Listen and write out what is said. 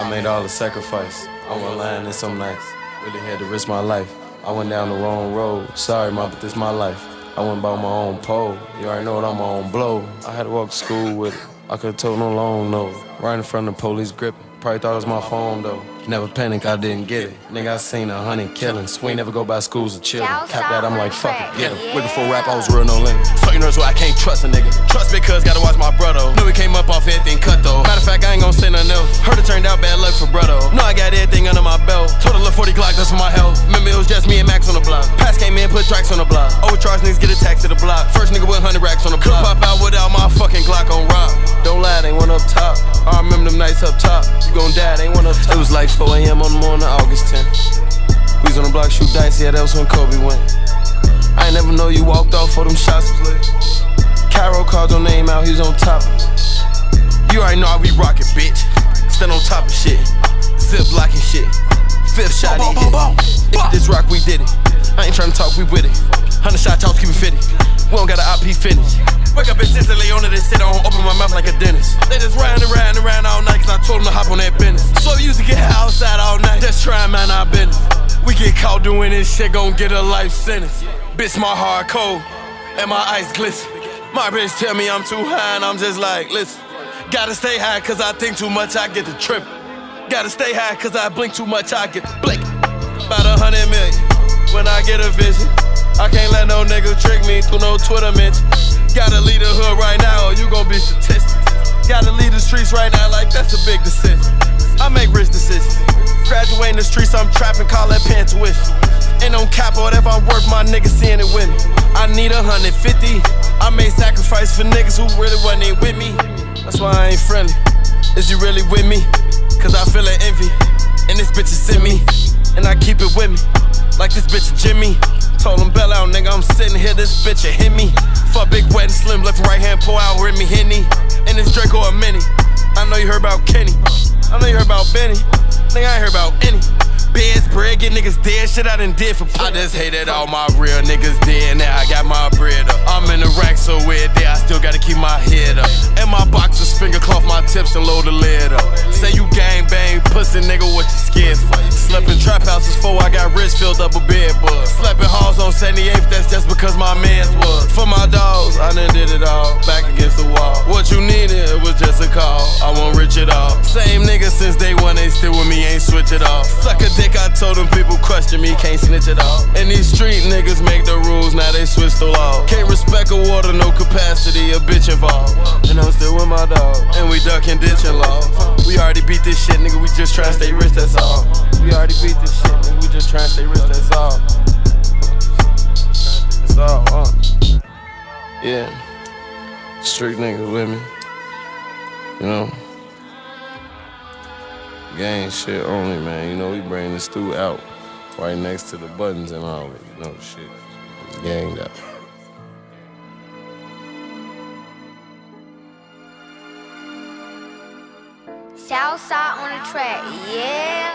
I made all the sacrifice. I went lying in some nights. Really had to risk my life. I went down the wrong road. Sorry, ma, but this my life. I went by my own pole. You already know what I'm on blow. I had to walk to school with it. I could've told no long no. Right in front of the police gripping. Probably thought it was my phone though. Never panic, I didn't get it. Nigga, I seen 100 killings. We ain't never go by schools of children. Cap that, I'm like, fuck it, get him. Way before rap, I was real no limit. So you know so I can't trust a nigga. Trust because gotta watch my brother. Know we came up off everything cut though. Matter of fact, I ain't gon' say nothing else. Heard it turned out bad luck for brother. Know I got everything under my belt. Total of 40 Glock, that's for my health. Remember it was just me and Max on the block. Pass came in, put tracks on the block. Overcharged niggas get a tax to the block. First nigga with 100 racks on the block. Could pop out without my fucking Glock on rock. Don't lie, they ain't one up top. I remember them nights up top. You gon' die, they ain't one up top. It was like 4 AM on the morning, August 10th. We was on the block, shoot dice, yeah, that was when Kobe went. I ain't never know you walked off for them shots was lit. Cairo called your name out, he was on top. You already know how we rockin', bitch. Stand on top of shit, zip blocking shit. Fifth shot, he hit it. This rock, we did it. I ain't tryna talk, we with it. 100 shot toss, keep it fitted. We don't got an IP finish. Wake up insistently on it and sit on, open my mouth like a dentist. They just ran around all night cause I told them to hop on that business. So we used to get outside all night, just try and mind our business. We get caught doing this shit, gon' get a life sentence. Bitch, my heart cold, and my ice glisten. My bitch tell me I'm too high and I'm just like, listen. Gotta stay high cause I think too much, I get to trip. Gotta stay high cause I blink too much, I get to blink. About 100 million, when I get a vision. I can't let no nigga trick me through no Twitter mention. Gotta leave the hood right now or you gon' be statistics. Gotta leave the streets right now like that's a big decision. I make rich decisions. Graduating the streets, I'm trapping, call that pen tuition. Ain't no cap or whatever I'm worth, my niggas seeing it with me. I need 150. I made sacrifice for niggas who really wasn't even with me. That's why I ain't friendly. Is you really with me? Cause I feel an envy. And this bitch is in me. And I keep it with me. Like this bitch is Jimmy. Told him bell out, nigga, I'm sitting here, this bitch will hit me. Fuck big wet and slim, left and right hand, pour out, with me, Henny. And this Draco a mini. I know you heard about Kenny. I know you heard about Benny. Nigga, I ain't heard about any. Beds, bread, get niggas dead, shit I done did for I just hate that all my real niggas dead, now I got my bread up. I'm in the rack so weird there, I still gotta keep my head up. And my boxers finger cloth my tips and load the lid up. Say you gang bang, pussy nigga, what you scared for? Slept in trap houses before I got rich, filled up a bed bug. Slept in halls on 78th, that's just because my mans was. For my dogs, I done did it all, back against the wall. What you needed was just a call, I won't rich it all. Same nigga since day one, they still with me, ain't switch it off. Suck a dick, I told them people question me, can't snitch it all. And these street niggas make the rules, now they switch the law. Can't respect a water, no capacity, a bitch involved. And I'm still with my dog, and we ducking ditching law. We already beat this shit, nigga, we just tryna stay rich, that's all. We already beat this shit, nigga, we just tryna stay rich, that's all. That's all, yeah. Street niggas with me, you know. Gang shit only, man. You know, we bring the stew out right next to the buttons and all that. You know, shit. It's ganged out. Southside on the track, yeah.